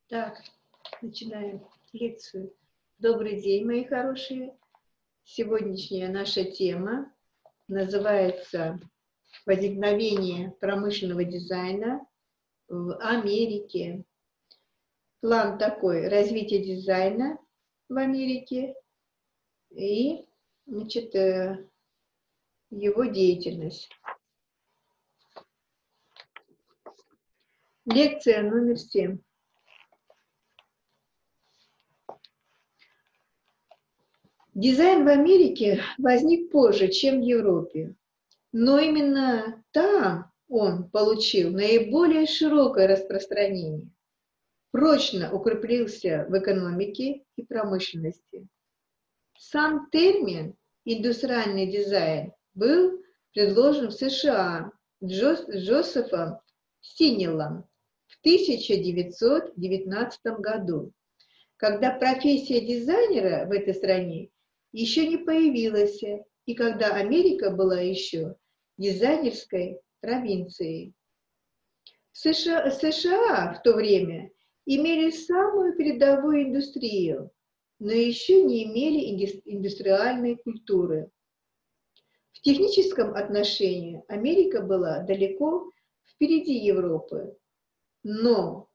Так, начинаем лекцию. Добрый день, мои хорошие. Сегодняшняя наша тема называется «Возникновение промышленного дизайна в Америке». План такой: развитие дизайна в Америке и, значит, его деятельность. Лекция номер 7. Дизайн в Америке возник позже, чем в Европе, но именно там он получил наиболее широкое распространение, прочно укрепился в экономике и промышленности. Сам термин «индустриальный дизайн» был предложен в США Джозефом Стинеллом в 1919 году, когда профессия дизайнера в этой стране еще не появилась, и когда Америка была еще дизайнерской провинцией. США в то время имели самую передовую индустрию, но еще не имели индустриальной культуры. В техническом отношении Америка была далеко впереди Европы, но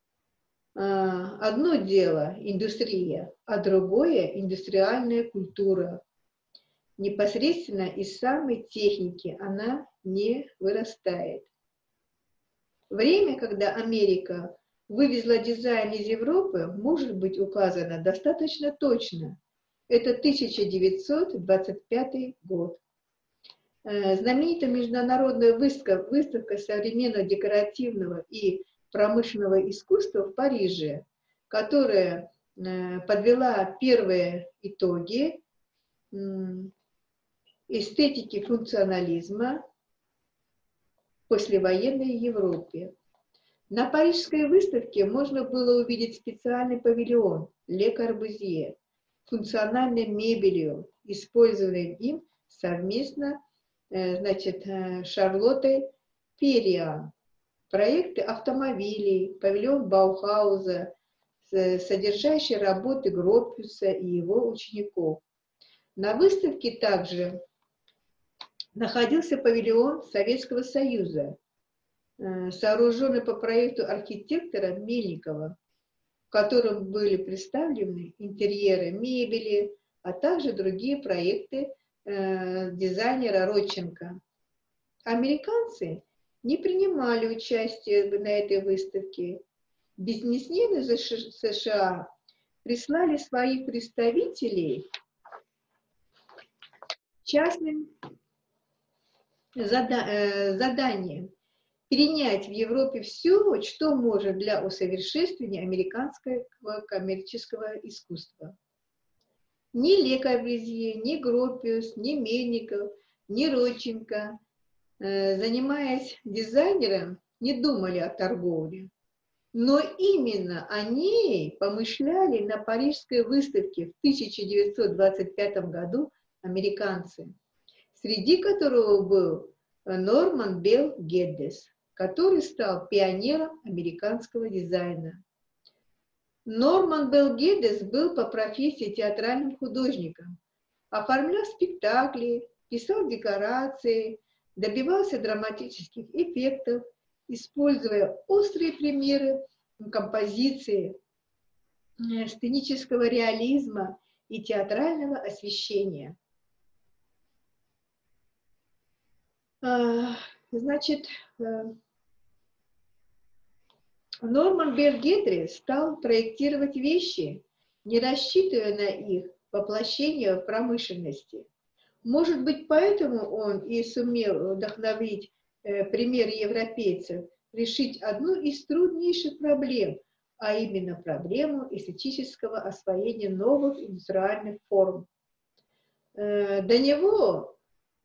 одно дело индустрия, а другое индустриальная культура. Непосредственно из самой техники она не вырастает. Время, когда Америка вывезла дизайн из Европы, может быть указано достаточно точно. Это 1925 год. Знаменитая международная выставка современного декоративного и промышленного искусства в Париже, которая подвела первые итоги эстетики функционализма в послевоенной Европе. На парижской выставке можно было увидеть специальный павильон Ле Корбюзье, функциональной мебелью, использованной им совместно Шарлоттой Перриан. Проекты автомобилей, павильон Баухауза, содержащий работы Гропиуса и его учеников. На выставке также находился павильон Советского Союза, сооруженный по проекту архитектора Мельникова, в котором были представлены интерьеры мебели, а также другие проекты дизайнера Родченко. Американцы не принимали участие на этой выставке. Бизнесмены США прислали своих представителей частным заданием перенять в Европе все, что может для усовершенствования американского коммерческого искусства. Ни Ле Корбюзье, ни Гропиус, ни Мельников, ни Родченко, занимаясь дизайнером, не думали о торговле. Но именно о ней помышляли на Парижской выставке в 1925 году американцы, среди которого был Норман Белл Геддес, который стал пионером американского дизайна. Норман Белл Геддес был по профессии театральным художником, оформлял спектакли, писал декорации, добивался драматических эффектов, используя острые примеры композиции, сценического реализма и театрального освещения. Значит, Норман Белл Геддес стал проектировать вещи, не рассчитывая на их воплощение в промышленности. Может быть, поэтому он и сумел вдохновить пример европейцев решить одну из труднейших проблем, а именно проблему эстетического освоения новых индустриальных форм. До него,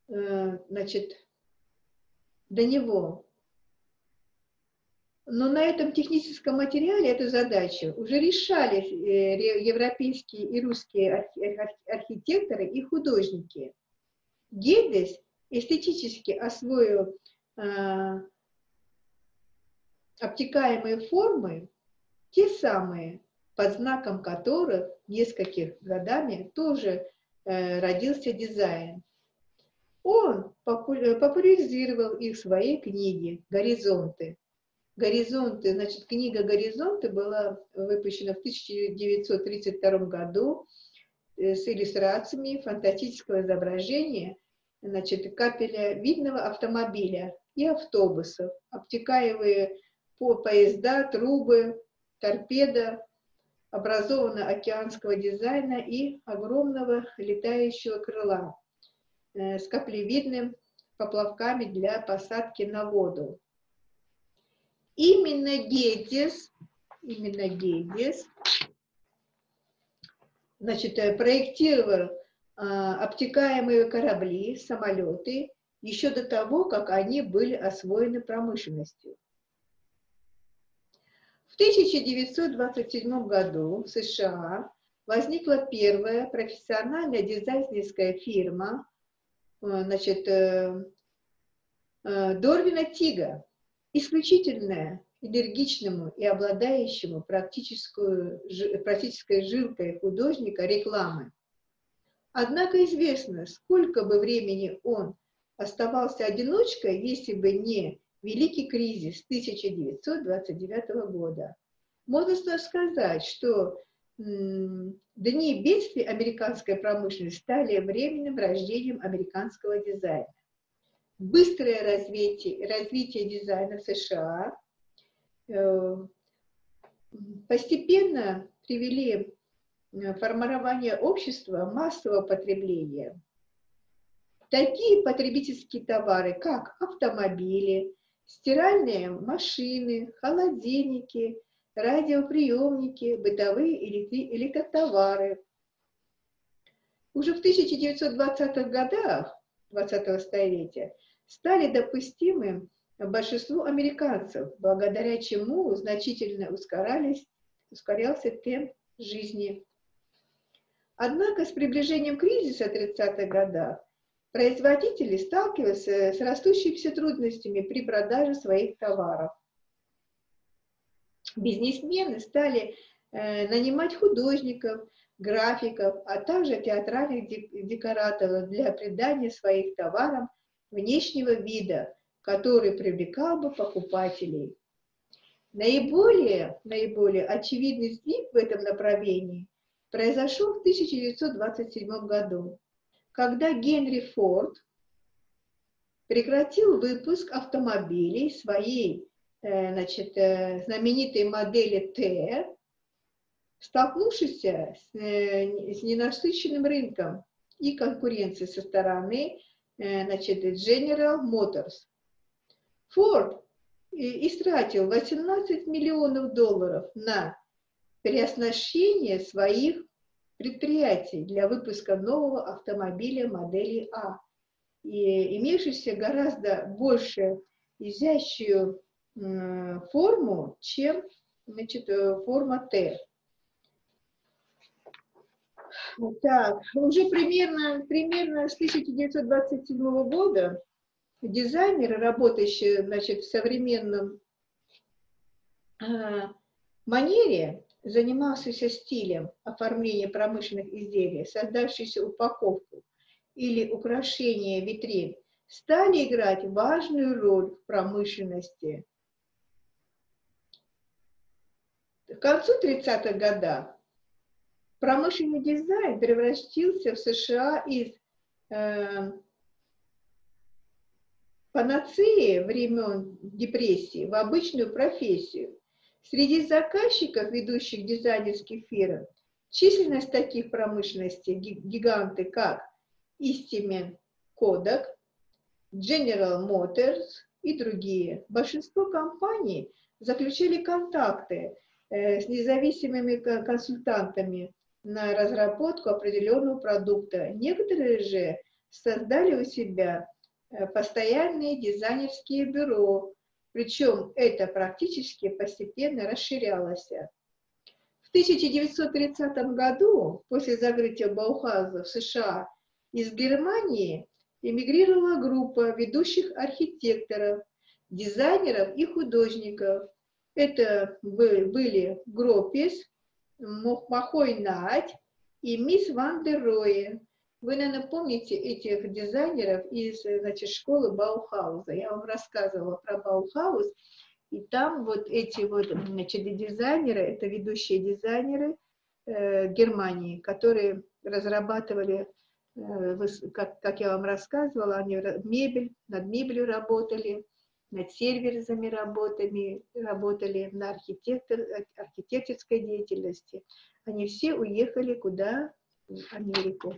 но на этом техническом материале эту задачу уже решали европейские и русские архитекторы и художники. Геддес эстетически освоил обтекаемые формы те самые, под знаком которых несколькими годами тоже родился дизайн. Он популяризировал их в своей книге «Горизонты». «Горизонты», значит, книга «Горизонты» была выпущена в 1932 году с иллюстрациями фантастического изображения, значит, капелевидного автомобиля и автобусов, обтекаемые поезда, трубы, торпеда, образованно-океанского дизайна и огромного летающего крыла с каплевидными поплавками для посадки на воду. Именно Геттис, значит, проектировал обтекаемые корабли, самолеты еще до того, как они были освоены промышленностью. В 1927 году в США возникла первая профессиональная дизайнерская фирма, значит, Дорвина Тига, исключительная, энергичному и обладающему практической жилкой художника рекламы. Однако известно, сколько бы времени он оставался одиночкой, если бы не Великий кризис 1929 года. Можно сказать, что дни бедствий американской промышленности стали временным рождением американского дизайна. Быстрое развитие дизайна в США постепенно привели формирование общества массового потребления. Такие потребительские товары, как автомобили, стиральные машины, холодильники, радиоприемники, бытовые электротовары. Уже в 1920-х годах 20-го столетия стали допустимы большинству американцев, благодаря чему значительно ускорялся темп жизни. Однако с приближением кризиса 30-х годов производители сталкивались с растущими трудностями при продаже своих товаров. Бизнесмены стали нанимать художников, графиков, а также театральных декораторов для придания своих товарам внешнего вида, который привлекал бы покупателей. Наиболее очевидный сдвиг в этом направлении произошел в 1927 году, когда Генри Форд прекратил выпуск автомобилей своей, значит, знаменитой модели Т, столкнувшись с ненасыщенным рынком и конкуренцией со стороны, значит, General Motors. Ford истратил $18 миллионов на переоснащение своих предприятий для выпуска нового автомобиля модели А, и имевшийся гораздо больше изящную форму, чем, значит, форма Т. Так, уже примерно с 1927 года дизайнеры, работающие, значит, в современном манере, занимавшиеся стилем оформления промышленных изделий, создавшиеся упаковку или украшение витрин, стали играть важную роль в промышленности. К концу 30-х годов промышленный дизайн превратился в США из панацеи времен депрессии в обычную профессию. Среди заказчиков ведущих дизайнерских фирм численность таких промышленностей гиганты, как Eastman Kodak, General Motors и другие. Большинство компаний заключили контракты с независимыми консультантами на разработку определенного продукта. Некоторые же создали у себя постоянные дизайнерские бюро, причем это практически постепенно расширялось. В 1930 году, после закрытия Баухауза в США, из Германии эмигрировала группа ведущих архитекторов, дизайнеров и художников, Это были Гропис, Махой Надь и мисс Ван дер Рое. Вы, наверное, помните этих дизайнеров из, значит, школы Баухауза. Я вам рассказывала про Баухауз, и там вот эти вот, значит, дизайнеры, это ведущие дизайнеры Германии, которые разрабатывали, как я вам рассказывала, они над мебелью работали, над сервисами работали, на архитекторской деятельности. Они все уехали куда? В Америку.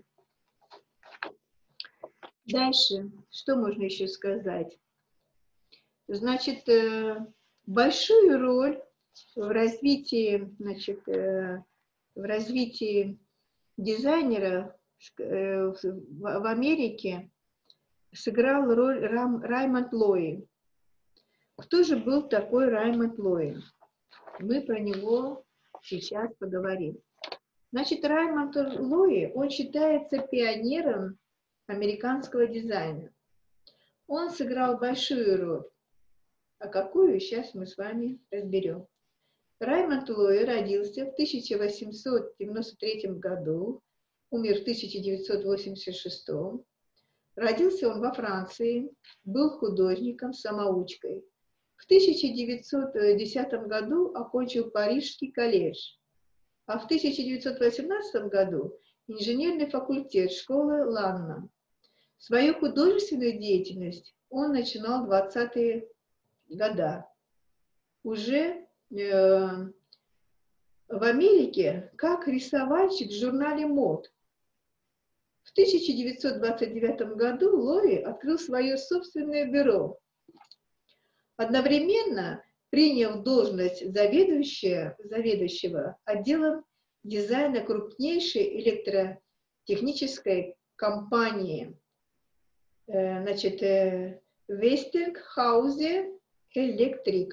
Дальше, что можно еще сказать? Значит, большую роль в развитии, значит, в развитии дизайнера в Америке сыграл роль Раймонд Ллойд. Кто же был такой Раймонд Ллойд? Мы про него сейчас поговорим. Значит, Раймонд Ллойд, он считается пионером американского дизайна. Он сыграл большую роль. А какую, сейчас мы с вами разберем. Раймонд Ллойд родился в 1893 году, умер в 1986. Родился он во Франции, был художником-самоучкой. В 1910 году окончил Парижский колледж, а в 1918 году инженерный факультет школы Ланна. Свою художественную деятельность он начинал в 20-е годы. Уже в Америке как рисовальщик в журнале мод. В 1929 году Ллойд открыл свое собственное бюро. Одновременно принял должность заведующего отделом дизайна крупнейшей электротехнической компании, значит, Westinghouse Electric.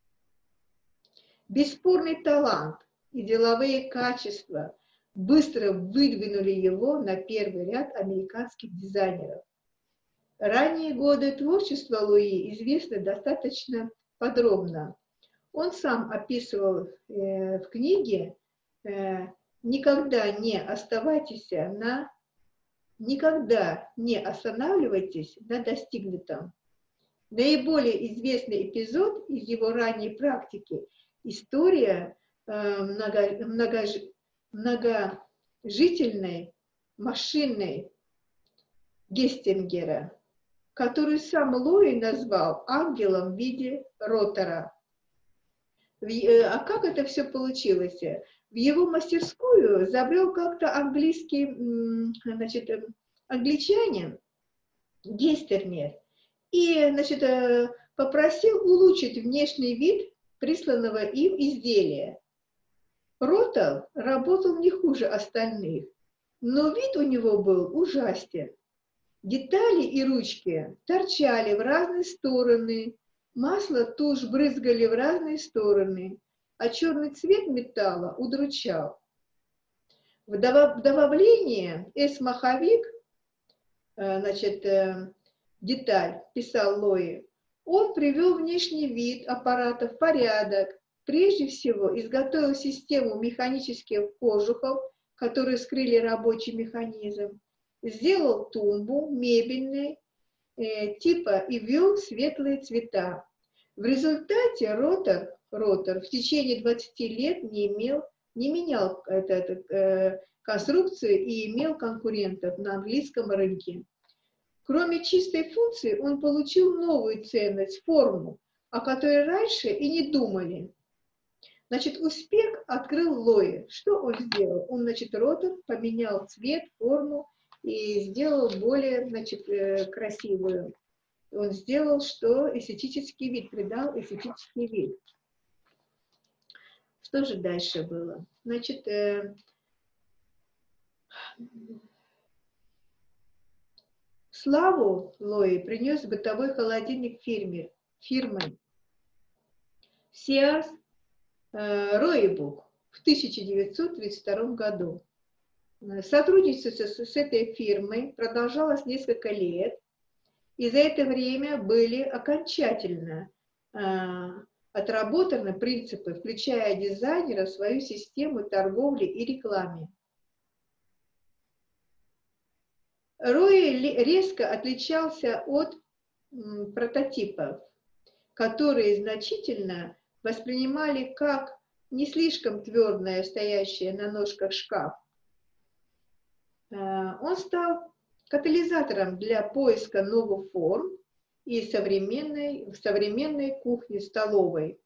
Бесспорный талант и деловые качества быстро выдвинули его на первый ряд американских дизайнеров. Ранние годы творчества Луи известны достаточно подробно. Он сам описывал в книге «Никогда не останавливайтесь на достигнутом». Наиболее известный эпизод из его ранней практики – история многожительной машины Гестингера, которую сам Ллойд назвал ангелом в виде ротора. А как это все получилось? В его мастерскую забрел как-то англичанин Гестингер и, значит, попросил улучшить внешний вид присланного им изделия. Ротор работал не хуже остальных, но вид у него был ужасен. Детали и ручки торчали в разные стороны, масло, тушь брызгали в разные стороны, а черный цвет металла удручал. В добавление маховик, значит, деталь, писал Ллойд, он привел внешний вид аппарата в порядок. Прежде всего, изготовил систему механических кожухов, которые скрыли рабочий механизм. Сделал тумбу мебельной типа и ввел светлые цвета. В результате ротор в течение 20 лет не менял конструкцию и имел конкурентов на английском рынке. Кроме чистой функции, он получил новую ценность, форму, о которой раньше и не думали. Значит, успех открыл Ллойд. Что он сделал? Он, значит, ротор поменял цвет, форму и сделал более, значит, красивую. Он сделал, что эстетический вид, придал эстетический вид. Что же дальше было? Значит, славу Ллойд принес бытовой холодильник фирмы Sears Roebuck в 1932 году. Сотрудничество с этой фирмой продолжалось несколько лет, и за это время были окончательно отработаны принципы, включая дизайнера в свою систему торговли и рекламы. Лой резко отличался от прототипов, которые значительно воспринимали как не слишком твердое, стоящее на ножках шкаф. Он стал катализатором для поиска новых форм и современной кухни-столовой.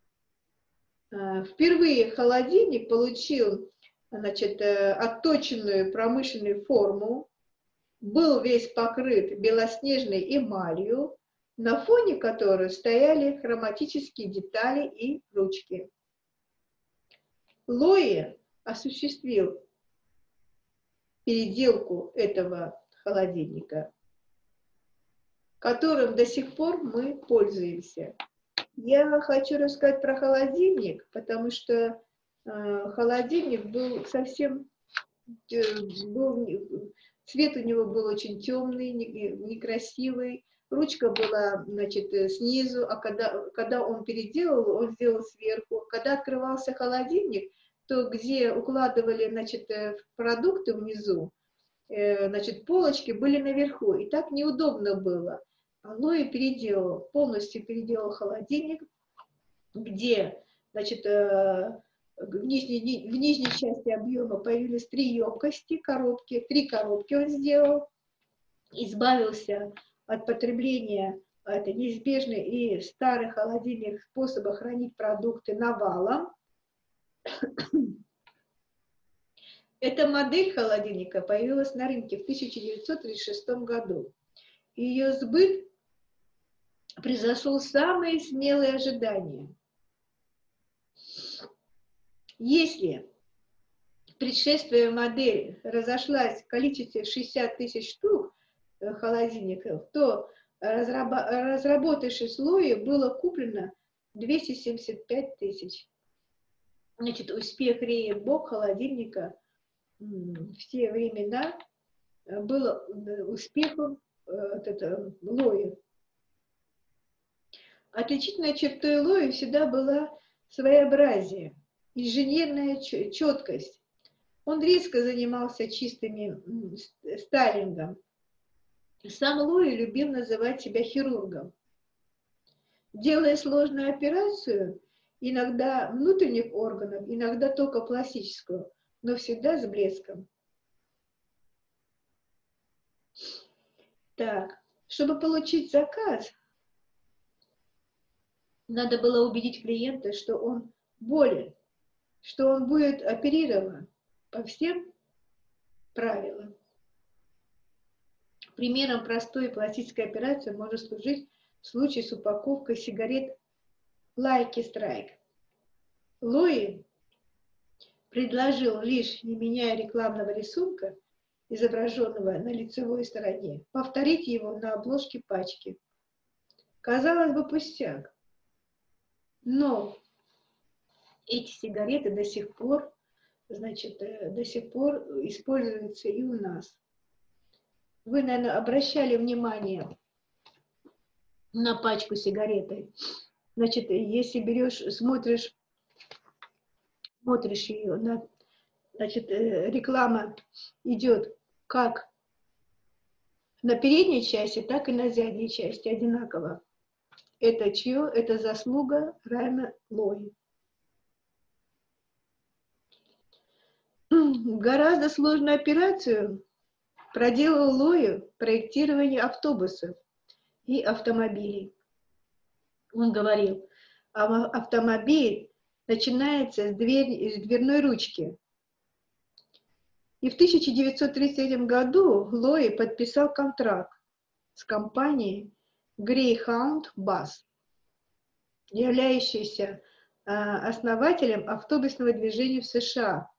Впервые холодильник получил, значит, отточенную промышленную форму, был весь покрыт белоснежной эмалью, на фоне которой стояли хроматические детали и ручки. Лой осуществил переделку этого холодильника, которым до сих пор мы пользуемся. Я хочу рассказать про холодильник, потому что холодильник был совсем, цвет у него был очень темный, некрасивый, ручка была, значит, снизу, а когда он переделал, он сделал сверху. Когда открывался холодильник, то где укладывали, значит, продукты внизу, значит, полочки были наверху, и так неудобно было. Лой полностью переделал холодильник, где, значит, в нижней части объема появились 3 емкости, коробки, 3 коробки он сделал, избавился от потребления, это неизбежный и старый холодильник, способа хранить продукты навалом. Эта модель холодильника появилась на рынке в 1936 году. Ее сбыт превзошел самые смелые ожидания. Если предшествующая модель разошлась в количестве 60 тысяч штук холодильников, то разработавшей Лой было куплено 275 тысяч. Значит, успех Рейенбок холодильника в те времена был успехом Лоя. Отличительной чертой Лоя всегда была своеобразие, инженерная четкость. Он резко занимался чистыми стайлингом. Сам Лой любил называть себя хирургом. Делая сложную операцию, иногда внутренних органов, иногда только пластическую, но всегда с блеском. Так, чтобы получить заказ, надо было убедить клиента, что он болен, что он будет оперирован по всем правилам. Примером простой пластической операции может служить случай с упаковкой сигарет Lucky Strike. Лой предложил, лишь не меняя рекламного рисунка, изображенного на лицевой стороне, повторить его на обложке пачки. Казалось бы, пустяк. Но эти сигареты до сих пор, значит, используются и у нас. Вы, наверное, обращали внимание на пачку сигареты. Значит, если берешь, смотришь ее, значит, реклама идет как на передней части, так и на задней части одинаково. Это чье? Это заслуга Райана Лой. Гораздо сложную операцию проделал Лой проектирование автобусов и автомобилей. Он говорил, автомобиль начинается с дверной ручки. И в 1933 году Лой подписал контракт с компанией Greyhound Bus, являющейся основателем автобусного движения в США.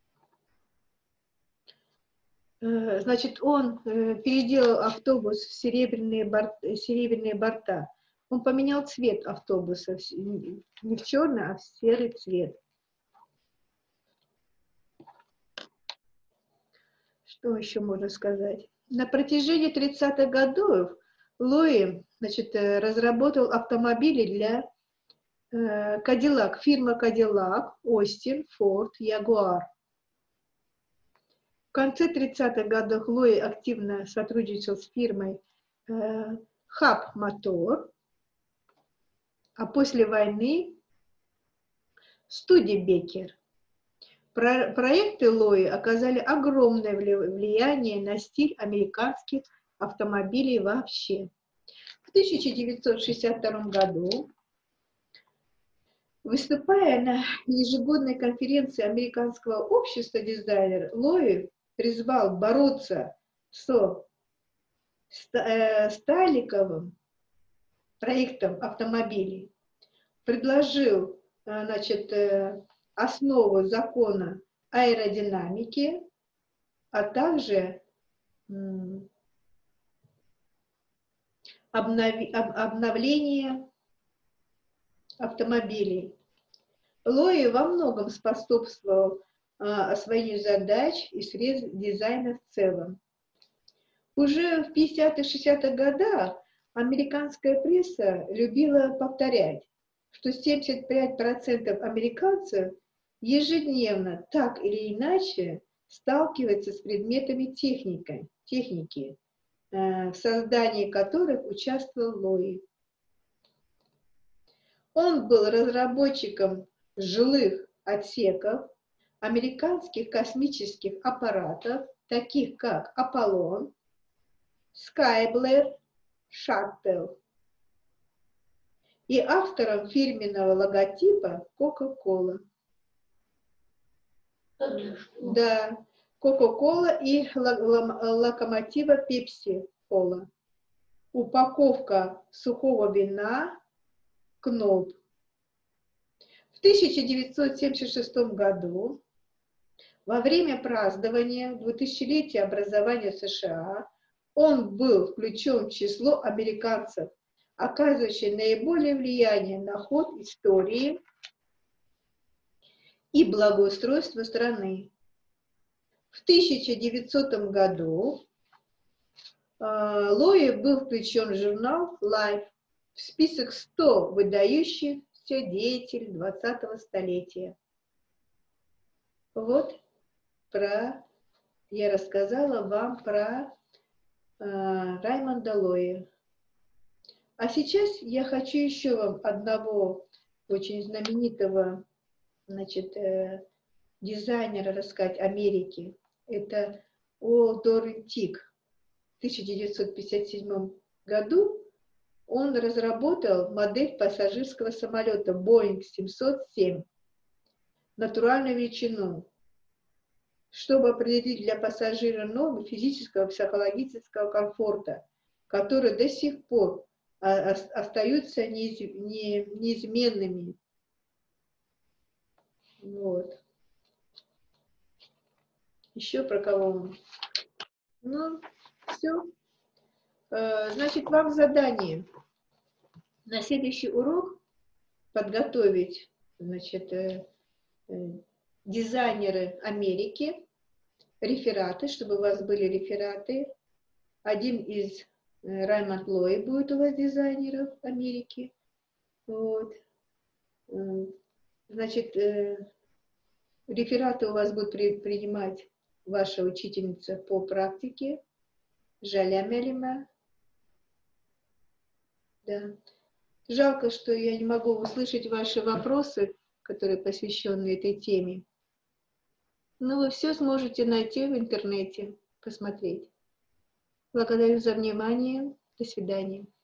Значит, он переделал автобус в серебряные борта. Он поменял цвет автобуса не в черный, а в серый цвет. Что еще можно сказать? На протяжении 30-х годов Лой, значит, разработал автомобили для Кадиллак, фирма Кадиллак, Остин, Форд, Ягуар. В конце 30-х годов Лои активно сотрудничал с фирмой Хаб Мотор, а после войны Студебекер. Проекты Лои оказали огромное влияние на стиль американских автомобилей вообще. В 1962 году, выступая на ежегодной конференции Американского общества дизайнеров, Лои призвал бороться со Сталиковым проектом автомобилей, предложил, значит, основу закона аэродинамики, а также обновление автомобилей. Лои во многом способствовал освоению задач и средств дизайна в целом. Уже в 50-60-х годах американская пресса любила повторять, что 75% американцев ежедневно так или иначе сталкиваются с предметами техники, в создании которых участвовал Лои. Он был разработчиком жилых отсеков американских космических аппаратов, таких как Аполлон, Скайблер, Шаттл, и автором фирменного логотипа Coca-Cola. Да, Coca-Cola и локомотива Pepsi-Cola. Упаковка сухого вина Кноб. В 1976 году, во время празднования 2000-летия образования США, он был включен в число американцев, оказывающих наиболее влияние на ход истории и благоустройства страны. В 1900 году Лои был включен в журнал Life в список 100 выдающихся деятелей 20-го столетия. Вот я рассказала вам про Раймонда Лои. А сейчас я хочу еще вам одного очень знаменитого, значит, дизайнера рассказать Америки. Это Уолдорф Тик. В 1957 году он разработал модель пассажирского самолета Boeing 707 натуральную величину, чтобы определить для пассажира нормы физического и психологического комфорта, которые до сих пор остаются неизменными. Вот. Еще про кого? Ну, все. Значит, вам задание на следующий урок подготовить, значит, дизайнеры Америки, рефераты, чтобы у вас были рефераты. Один из Раймонд Лои будет у вас дизайнеров Америки. Вот. Значит, рефераты у вас будет принимать ваша учительница по практике Жаля Мелима. Да. Жалко, что я не могу услышать ваши вопросы, которые посвящены этой теме. Но вы все сможете найти в интернете, посмотреть. Благодарю за внимание. До свидания.